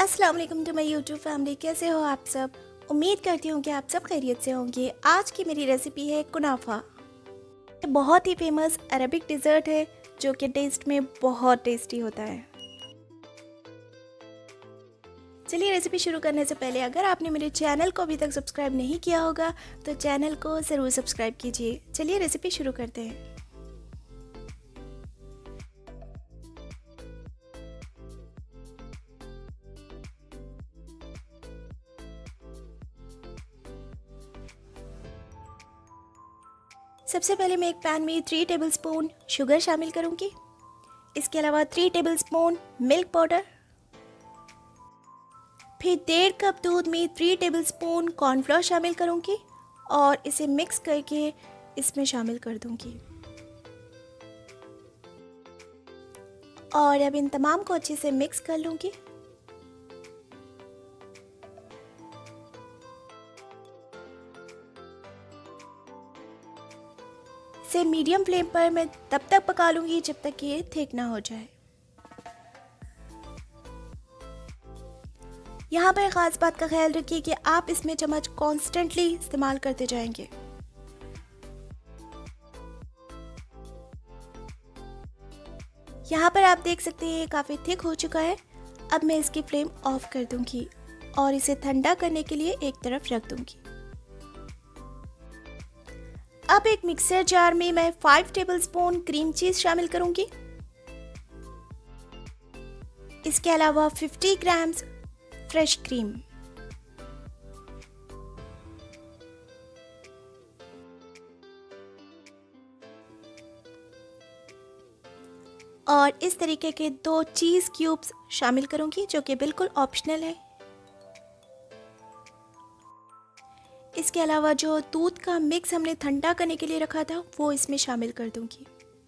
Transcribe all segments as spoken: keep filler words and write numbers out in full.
अस्सलाम वालेकुम to my YouTube family. कैसे हो आप सब? उम्मीद करती हूँ कि आप सब खैरियत से होंगे। आज की मेरी रेसिपी है कुनाफा। ये बहुत ही फेमस अरबिक डिज़र्ट है जो कि टेस्ट में बहुत टेस्टी होता है। चलिए रेसिपी शुरू करने से पहले अगर आपने मेरे चैनल को अभी तक सब्सक्राइब नहीं किया होगा तो चैनल को ज़रूर सब्सक्राइब कीजिए। चलिए रेसिपी शुरू करते हैं। सबसे पहले मैं एक पैन में थ्री टेबलस्पून शुगर शामिल करूंगी। इसके अलावा थ्री टेबलस्पून मिल्क पाउडर, फिर डेढ़ कप दूध में थ्री टेबलस्पून कॉर्नफ्लोर शामिल करूंगी और इसे मिक्स करके इसमें शामिल कर दूंगी। और अब इन तमाम को अच्छे से मिक्स कर लूंगी। इसे मीडियम फ्लेम पर मैं तब तक पका लूंगी जब तक ये थिक ना हो जाए। यहाँ पर खास बात का ख्याल रखिए कि आप इसमें चम्मच कॉन्स्टेंटली इस्तेमाल करते जाएंगे। यहाँ पर आप देख सकते हैं ये काफ़ी थिक हो चुका है। अब मैं इसकी फ्लेम ऑफ कर दूंगी और इसे ठंडा करने के लिए एक तरफ रख दूंगी। अब एक मिक्सर जार में मैं फाइव टेबलस्पून क्रीम चीज शामिल करूंगी। इसके अलावा फिफ्टी ग्राम्स फ्रेश क्रीम, और इस तरीके के दो चीज क्यूब्स शामिल करूंगी जो कि बिल्कुल ऑप्शनल है। इसके अलावा जो दूध का मिक्स हमने ठंडा करने के लिए रखा था वो इसमें शामिल कर दूंगी।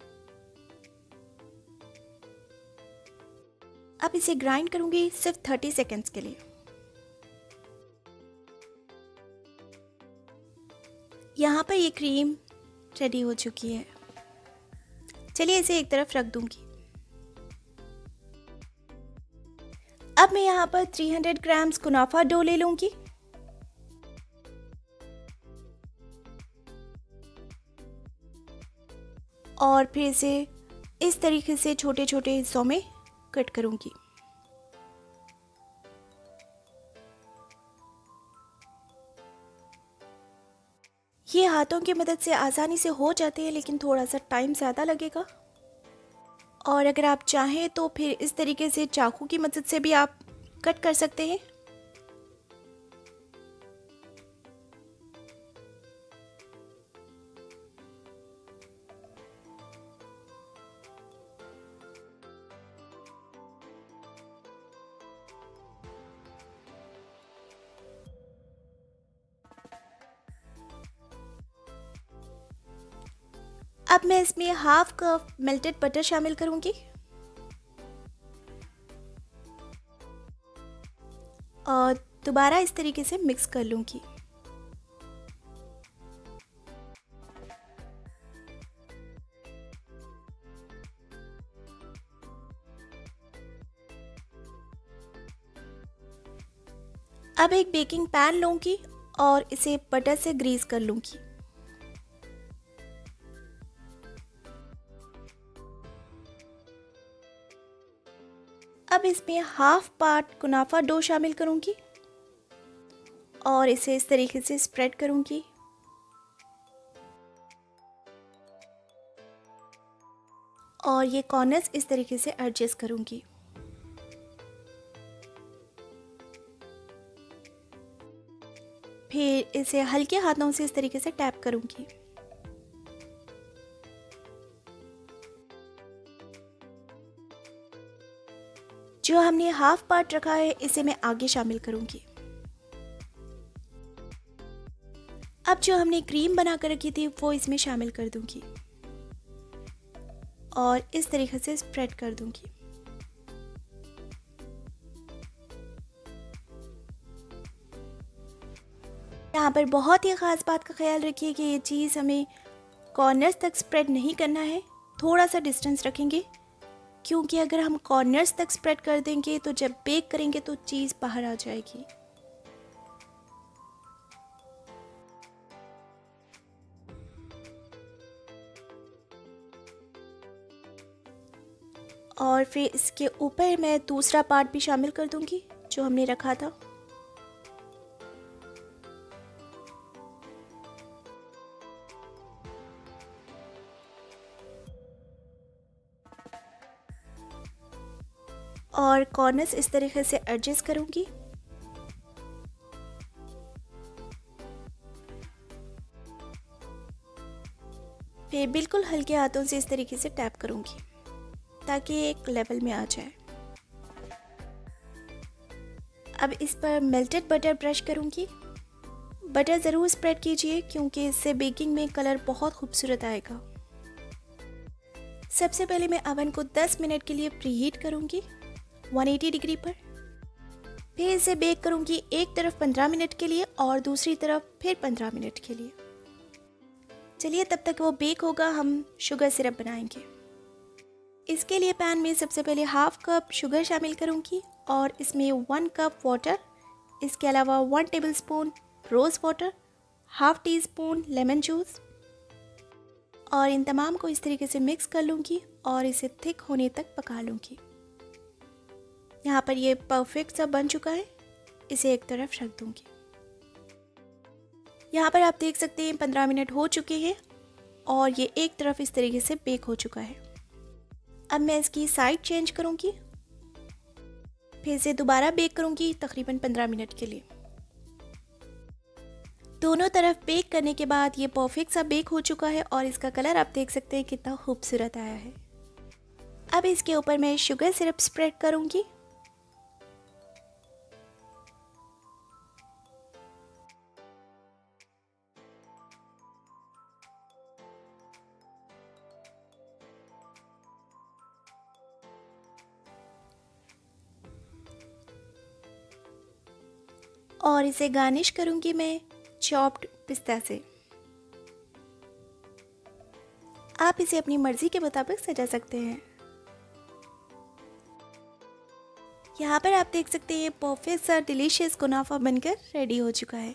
अब इसे ग्राइंड करूंगी सिर्फ थर्टी सेकेंड्स के लिए। यहाँ पर ये क्रीम रेडी हो चुकी है। चलिए इसे एक तरफ रख दूंगी। अब मैं यहाँ पर थ्री हंड्रेड ग्राम्स कुनाफा डो ले लूंगी। और फिर इसे इस तरीके से छोटे छोटे हिस्सों में कट करूंगी। ये हाथों की मदद से आसानी से हो जाते हैं लेकिन थोड़ा सा टाइम ज़्यादा लगेगा। और अगर आप चाहें तो फिर इस तरीके से चाकू की मदद से भी आप कट कर सकते हैं। अब मैं इसमें हाफ कप मेल्टेड बटर शामिल करूंगी और दोबारा इस तरीके से मिक्स कर लूंगी। अब एक बेकिंग पैन लूंगी और इसे बटर से ग्रीस कर लूंगी। अब इसमें हाफ पार्ट कुनाफा डो शामिल करूंगी और इसे इस तरीके से स्प्रेड करूंगी। और ये कॉर्नर्स इस तरीके से एडजस्ट करूंगी। फिर इसे हल्के हाथों से इस तरीके से टैप करूंगी। जो हमने हाफ पार्ट रखा है इसे मैं आगे शामिल करूंगी। अब जो हमने क्रीम बना कर रखी थी वो इसमें शामिल कर दूंगी और इस तरीके से स्प्रेड कर दूंगी। यहाँ पर बहुत ही ख़ास बात का ख्याल रखिए कि ये चीज़ हमें कॉर्नर्स तक स्प्रेड नहीं करना है, थोड़ा सा डिस्टेंस रखेंगे क्योंकि अगर हम कॉर्नर्स तक स्प्रेड कर देंगे तो जब बेक करेंगे तो चीज़ बाहर आ जाएगी। और फिर इसके ऊपर मैं दूसरा पार्ट भी शामिल कर दूंगी जो हमने रखा था। और कॉर्नर्स इस तरीके से एडजस्ट करूंगी। फिर बिल्कुल हल्के हाथों से इस तरीके से टैप करूंगी ताकि एक लेवल में आ जाए। अब इस पर मेल्टेड बटर ब्रश करूंगी। बटर ज़रूर स्प्रेड कीजिए क्योंकि इससे बेकिंग में कलर बहुत खूबसूरत आएगा। सबसे पहले मैं अवन को दस मिनट के लिए प्रीहीट करूंगी एक सौ अस्सी डिग्री पर। फिर इसे बेक करूंगी एक तरफ पंद्रह मिनट के लिए और दूसरी तरफ फिर पंद्रह मिनट के लिए। चलिए तब तक वो बेक होगा, हम शुगर सिरप बनाएंगे। इसके लिए पैन में सबसे पहले हाफ कप शुगर शामिल करूंगी और इसमें वन कप वाटर, इसके अलावा one tablespoon rose water, half teaspoon lemon juice और इन तमाम को इस तरीके से मिक्स कर लूँगी और इसे थिक होने तक पका लूँगी। यहाँ पर ये परफेक्ट सा बन चुका है, इसे एक तरफ रख दूँगी। यहाँ पर आप देख सकते हैं पंद्रह मिनट हो चुके हैं और ये एक तरफ इस तरीके से बेक हो चुका है। अब मैं इसकी साइड चेंज करूँगी, फिर इसे दोबारा बेक करूँगी तकरीबन पंद्रह मिनट के लिए। दोनों तरफ बेक करने के बाद ये परफेक्ट सा बेक हो चुका है और इसका कलर आप देख सकते हैं कितना खूबसूरत आया है। अब इसके ऊपर मैं शुगर सिरप स्प्रेड करूँगी। और इसे गार्निश करूंगी मैं चॉप्ड पिस्ता से। आप इसे अपनी मर्जी के मुताबिक सजा सकते हैं। यहाँ पर आप देख सकते हैं परफेक्ट सा डिलीशियस कुनाफा बनकर रेडी हो चुका है।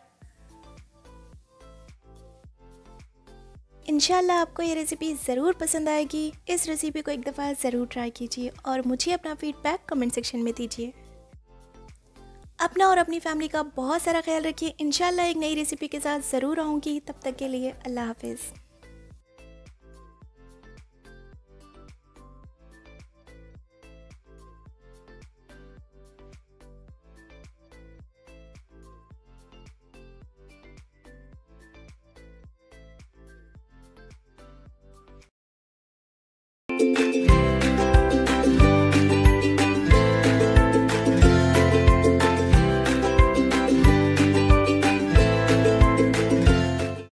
इंशाल्लाह आपको ये रेसिपी ज़रूर पसंद आएगी। इस रेसिपी को एक दफ़ा ज़रूर ट्राई कीजिए और मुझे अपना फीडबैक कमेंट सेक्शन में दीजिए। अपना और अपनी फैमिली का बहुत सारा ख्याल रखिए। इंशाल्लाह एक नई रेसिपी के साथ ज़रूर आऊँगी। तब तक के लिए अल्लाह हाफिज़।